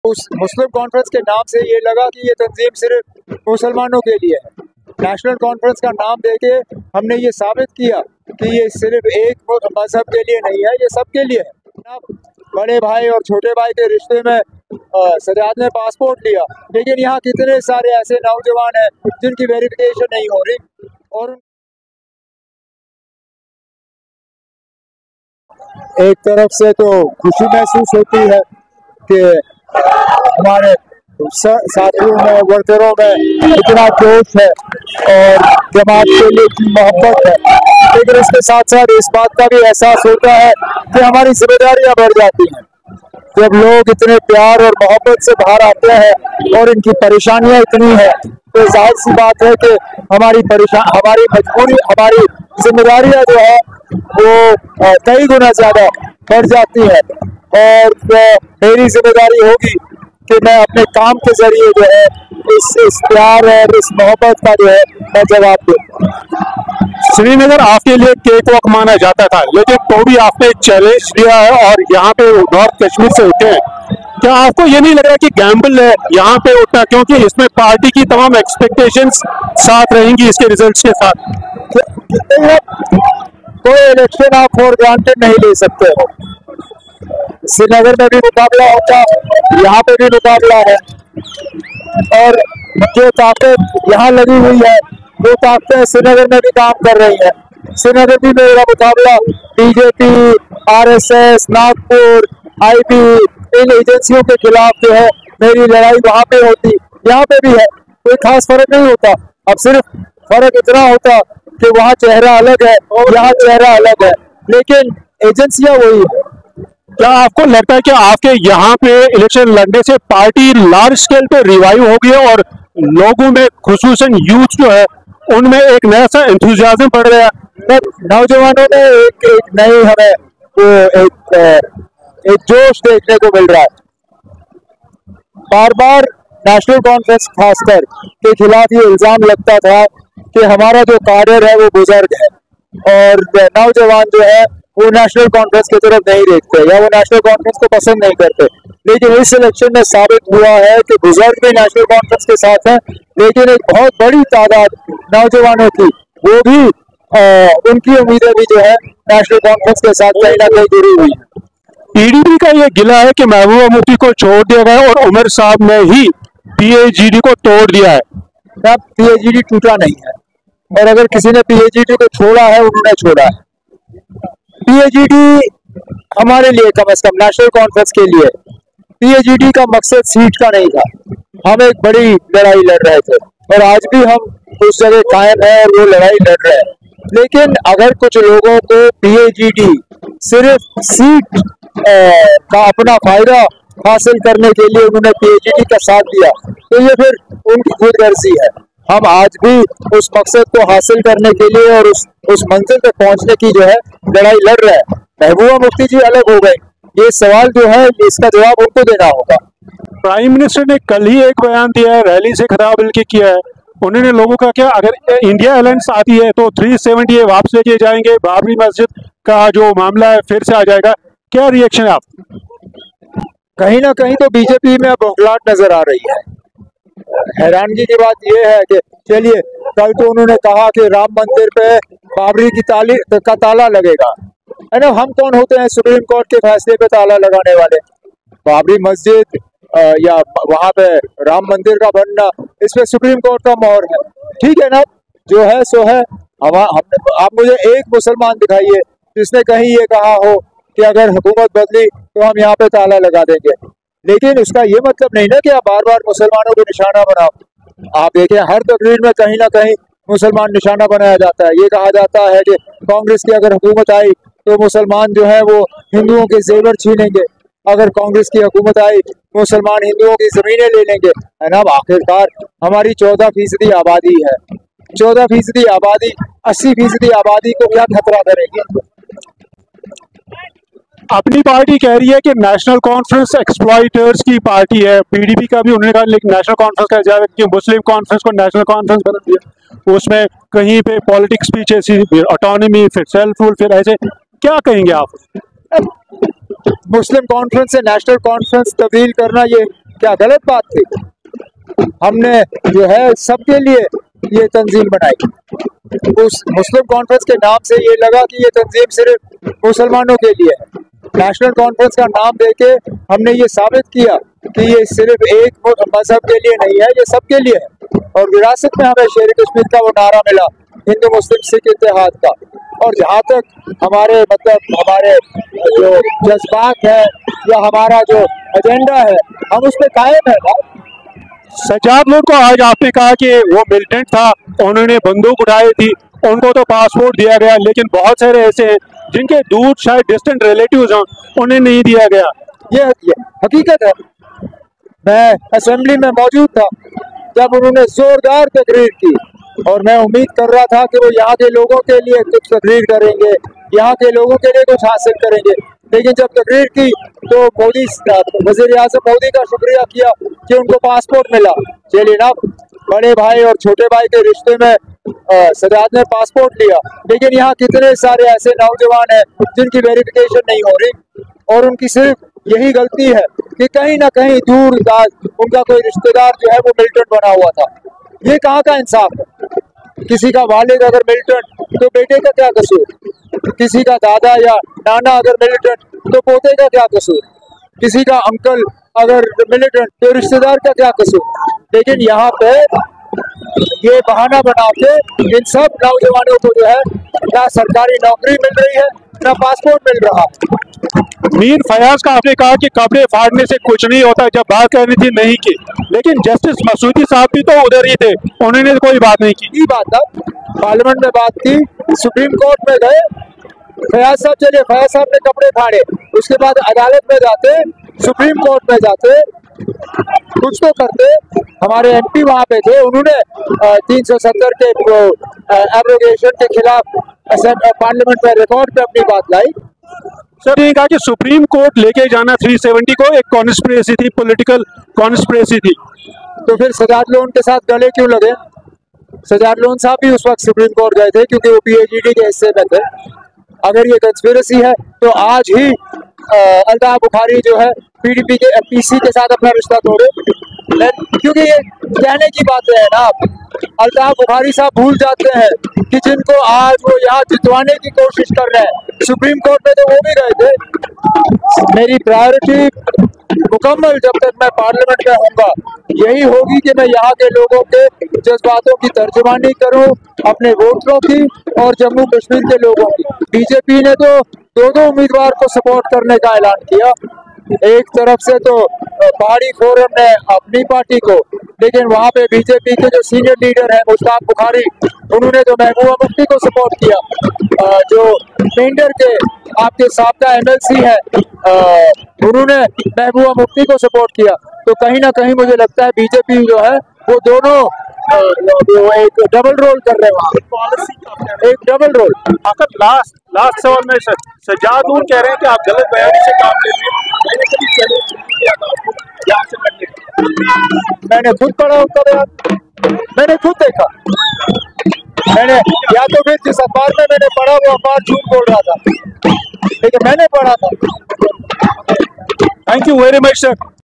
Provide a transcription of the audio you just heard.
उस मुस्लिम कॉन्फ्रेंस के नाम से ये लगा कि ये तंजीम सिर्फ मुसलमानों के लिए है। नेशनल कॉन्फ्रेंस का नाम देके हमने ये साबित किया कि ये सिर्फ एक मजहब के लिए नहीं है, ये सबके लिए है। बड़े भाई और छोटे भाई के रिश्ते में सजाद ने पासपोर्ट लिया, लेकिन यहाँ कितने सारे ऐसे नौजवान हैं जिनकी वेरिफिकेशन नहीं हो रही, और एक तरफ से तो खुशी महसूस होती है कि हमारे साथियों में, वर्करों में इतना जोश है और जमात के लिए इतनी मोहब्बत है, लेकिन इसके साथ साथ इस बात का भी एहसास होता है कि हमारी जिम्मेदारियां बढ़ जाती हैं। जब लोग इतने प्यार और मोहब्बत से बाहर आते हैं और इनकी परेशानियां इतनी है, तो जाहिर सी बात है कि हमारी मजबूरी, हमारी जिम्मेदारियां जो है वो कई गुना ज्यादा बढ़ जाती है। और मेरी जिम्मेदारी होगी कि मैं अपने काम के जरिए जो है इस प्यार और इस मोहब्बत का जो है मैं जवाब दूं। श्रीनगर आपके लिए केक वॉक माना जाता था, लेकिन तो भी आपने चैलेंज लिया है और यहाँ पे नॉर्थ कश्मीर से उठे हैं। क्या आपको ये नहीं लग रहा कि गैम्बल है यहाँ पे उठना, क्योंकि इसमें पार्टी की तमाम एक्सपेक्टेशंस साथ रहेंगी इसके रिजल्ट्स के साथ? कोई इलेक्शन आप फॉर ग्रांटेड नहीं ले सकते हो। श्रीनगर में भी मुकाबला होता, यहाँ पे भी मुकाबला है, और जो ताकत यहाँ लगी हुई है वो ताकतें श्रीनगर में भी काम कर रही है। श्रीनगर भी मेरा मुकाबला बीजेपी, आरएसएस, नागपुर, आईबी, इन एजेंसियों के खिलाफ जो है मेरी लड़ाई वहाँ पे होती, यहाँ पे भी है। कोई खास फर्क नहीं होता। अब सिर्फ फर्क इतना होता कि वहाँ चेहरा अलग है और यहाँ चेहरा अलग है, लेकिन एजेंसियां वही है। क्या आपको लगता है कि आपके यहाँ पे इलेक्शन लड़ने से पार्टी लार्ज स्केल पे रिवाइव होगी और लोगों में, खुसूसन यूथ जो है, उनमें एक नया सा एंथुसियाज्म बढ़ रहा है? नौजवानों में एक नई हमें वो एक जोश देखने को मिल रहा है। बार बार नेशनल कॉन्फ्रेंस खासकर के खिलाफ ये इल्जाम लगता था कि हमारा जो काडर है वो बुजुर्ग है और नौजवान जो है वो नेशनल कॉन्फ्रेंस की तरफ नहीं देखते या वो नेशनल कॉन्फ्रेंस को पसंद नहीं करते। लेकिन इस इलेक्शन में साबित हुआ है कि बुजुर्ग भी नेशनल कॉन्फ्रेंस के साथ हैं, लेकिन एक बहुत बड़ी तादाद नौजवानों की, वो भी उनकी उम्मीदें भी जो है नेशनल कॉन्फ्रेंस के साथ कहीं ना कहीं जुड़ी हुई है। पीडीपी का ये गिला है कि महबूबा मुफ्ती को छोड़ दिया गया और उमर साहब ने ही पीएजीडी को तोड़ दिया है। अब पीएजीडी टूटा नहीं है, और अगर किसी ने पीएजीडी को छोड़ा है, उन्होंने छोड़ा है। पीएजीडी हमारे लिए, कम से कम नेशनल कॉन्फ्रेंस के लिए, पीएजीडी का मकसद सीट का नहीं था। हम एक बड़ी लड़ाई लड़ रहे थे और आज भी हम उस जगह कायम है और वो लड़ाई लड़ रहे हैं। लेकिन अगर कुछ लोगों को पीएजीडी सिर्फ सीट का अपना फायदा हासिल करने के लिए उन्होंने पीएजीडी का साथ दिया, तो ये फिर उनकी खुद गर्जी है। हम आज भी उस मकसद को हासिल करने के लिए और उस मंजिल तक पहुंचने की जो है लड़ाई लड़ रहे हैं। महबूबा मुफ्ती जी अलग हो गए, ये सवाल जो है इसका जवाब उनको देना होगा। प्राइम मिनिस्टर ने कल ही एक बयान दिया है, रैली से खिताब बल्कि किया है। उन्होंने लोगों का क्या, अगर इंडिया अलायंस आती है तो 370 वापस लेके जाएंगे, बाबरी मस्जिद का जो मामला है फिर से आ जाएगा। क्या रिएक्शन है आप? कहीं ना कहीं तो बीजेपी में अब बौखलाहट नजर आ रही है। हैरानगी की बात यह है कि चलिए, कल तो उन्होंने कहा कि राम मंदिर पे बाबरी की का ताला लगेगा, है ना। हम कौन होते हैं सुप्रीम कोर्ट के फैसले पे ताला लगाने वाले? बाबरी मस्जिद या वहां पे राम मंदिर का बनना, इसमें सुप्रीम कोर्ट का मोहर है। ठीक है ना, जो है सो है। आप मुझे एक मुसलमान दिखाइए जिसने कहीं ये कहा हो कि अगर हुकूमत बदली तो हम यहाँ पे ताला लगा देंगे। लेकिन उसका ये मतलब नहीं ना कि आप बार बार मुसलमानों को निशाना बनाओ। आप देखें, हर तकरीर में कहीं ना कहीं मुसलमान निशाना बनाया जाता है। ये कहा जाता है कि कांग्रेस की अगर हुकूमत आई तो मुसलमान जो है वो हिंदुओं के जेवर छीनेंगे, अगर कांग्रेस की हुकूमत आई मुसलमान हिंदुओं की जमीनें ले लेंगे, है ना। आखिरकार हमारी 14% आबादी है, 14% आबादी 80% आबादी को क्या खतरा करेगी? अपनी पार्टी कह रही है कि नेशनल कॉन्फ्रेंस एक्सप्लॉइटर्स की पार्टी है। पीडीपी का भी उन्होंने कहा, लेकिन नेशनल कॉन्फ्रेंस का जाए कि मुस्लिम कॉन्फ्रेंस को नेशनल कॉन्फ्रेंस बना दिया, उसमें कहीं पे पॉलिटिक्स पीछे सी, ऑटोनॉमी, फिर सेल्फ रूल, फिर ऐसे। क्या कहेंगे आप? मुस्लिम कॉन्फ्रेंस से नेशनल कॉन्फ्रेंस तब्दील करना ये क्या गलत बात थी? हमने जो है सबके लिए ये तंजीम बनाई। उस मुस्लिम कॉन्फ्रेंस के नाम से ये लगा कि ये तंजीम सिर्फ मुसलमानों के लिए है। नेशनल कॉन्फ्रेंस का नाम देके हमने ये साबित किया कि ये सिर्फ एक मजहब के लिए नहीं है, ये सबके लिए है। और विरासत में हमें शेर कश्मीर का वो नारा मिला, हिंदू मुस्लिम सिख इत्तेहाद का। और जहाँ तक हमारे हमारे जो जज्बात है या हमारा जो एजेंडा है, हम उस पर कायम है ना। सज्जाद लोन को आज आपने कहा कि वो मिलिटेंट था, उन्होंने बंदूक उठाई थी, उनको तो पासपोर्ट दिया गया, लेकिन बहुत सारे ऐसे हैं जिनके दूर शायद डिस्टेंट रिलेटिव्स हैं, उन्हें नहीं दिया गया। ये हकीकत है। मैं असेंबली में मौजूद था जब उन्होंने जोरदार तकरीर की, और मैं उम्मीद कर रहा था कि वो यहाँ के लोगों के लिए कुछ तकरीर करेंगे, यहाँ के लोगों के लिए कुछ हासिल करेंगे। लेकिन जब तकरीर की तो मोदी, वजीर आज़म मोदी का शुक्रिया किया कि उनको पासपोर्ट मिला। चलिए ना, बड़े भाई और छोटे भाई के रिश्ते में सजाद ने पासपोर्ट लिया, लेकिन यहाँ कितने सारे ऐसे नौजवान हैं जिनकी वेरिफिकेशन नहीं हो रही, और उनकी सिर्फ यही गलती है कि कहीं ना कहीं दूर उनका कोई रिश्तेदार जो है वो मिलिटेंट बना हुआ था। ये कहाँ का इंसाफ है? किसी का वालिद अगर मिलिटेंट तो बेटे का क्या कसूर? किसी का दादा या नाना अगर मिलिटेंट तो पोते का क्या कसूर? किसी का अंकल अगर मिलिटेंट तो रिश्तेदार का क्या कसूर? लेकिन यहाँ पे ये बहाना बना के इन सब नौजवानों को जो है ना सरकारी नौकरी मिल रही है, ना पासपोर्ट मिल रहा। मीर फयाज का आपने कहा कि कपड़े फाड़ने से कुछ नहीं होता, जब बात करनी थी नहीं की, लेकिन जस्टिस मसूदी साहब भी तो उधर ही थे, उन्होंने कोई बात नहीं की। बात था, पार्लियामेंट में बात की, सुप्रीम कोर्ट में गए, फयाज साहब चलिए, फयाज साहब ने कपड़े फाड़े, उसके बाद अदालत में जाते, सुप्रीम कोर्ट में जाते, कुछ तो करते। हमारे एमपी वहां पे थे, उन्होंने 370 के एब्रोगेशन के खिलाफ पार्लियामेंट में रिकॉर्ड पे अपनी बात लाई। सर ये कहा कि सुप्रीम कोर्ट लेके जाना 370 को एक कॉन्स्पिरेसी थी, पॉलिटिकल कॉन्स्पिरेसी थी। तो फिर सजाद लोन के साथ गले क्यों लगे? सजाद लोन साहब भी उस वक्त सुप्रीम कोर्ट गए थे क्योंकि वो PhD के हिस्से में थे। अगर ये कंस्पिरेसी है तो आज ही अल्ताफ बुखारी जो है PDP के PC के साथ अपना रिश्ता तोड़े, क्योंकि ये कहने की बातें है ना। अल्ताफ बुखारी साहब भूल जाते हैं कि जिनको आज वो यहाँ जितवाने की कोशिश कर रहे हैं, सुप्रीम कोर्ट में तो वो भी गए थे। मेरी प्रायोरिटी मुकम्मल जब तक मैं पार्लियामेंट में होऊंगा यही होगी कि मैं यहाँ के लोगों के जज्बातों की तर्जुमानी करूँ, अपने वोटरों की और जम्मू कश्मीर के लोगों की। बीजेपी ने तो दो उम्मीदवार को सपोर्ट करने का ऐलान किया। एक तरफ से तो पहाड़ी फोरम ने अपनी पार्टी को, लेकिन वहाँ पे बीजेपी के जो सीनियर लीडर हैं मुश्ताक बुखारी, उन्होंने तो महबूबा मुफ्ती को सपोर्ट किया। जो पेंडर के आपके साबका MLC है, उन्होंने महबूबा मुफ्ती को सपोर्ट किया। तो कहीं ना कहीं मुझे लगता है बीजेपी जो है वो दोनों एक डबल रोल कर रहे हैं वहाँ, एक डबल रोल। आखिर लास्ट सवाल में सज्जाद लोन कह रहे हैं कि आप गलत बयानी से काम ले रहे हैं, मैंने कभी चैलेंज नहीं किया था आपको यहाँ से करने। मैंने खुद पढ़ा उनका बयान, मैंने खुद देखा, मैंने या तो फिर जिस अखबार में मैंने पढ़ा वो अखबार झूठ बोल रहा था, लेकिन मैंने पढ़ा था। Thank you very much sir.